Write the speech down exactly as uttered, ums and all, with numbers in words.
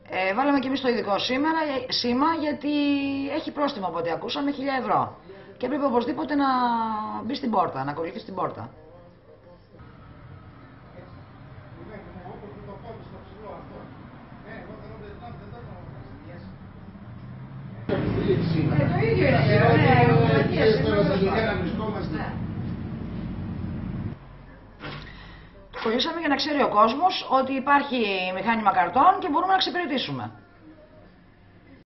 Ε, βάλαμε και εμείς το ειδικό σήμερα, σήμα, γιατί έχει πρόστιμο από ό,τι ακούσαμε, χίλια ευρώ. Και έπρεπε οπωσδήποτε να μπει στην πόρτα, να ακολουθεί στην πόρτα. Ε, το ίδιο είναι. Κολλήσαμε για να ξέρει ο κόσμος ότι υπάρχει μηχάνημα καρτών και μπορούμε να εξυπηρετήσουμε.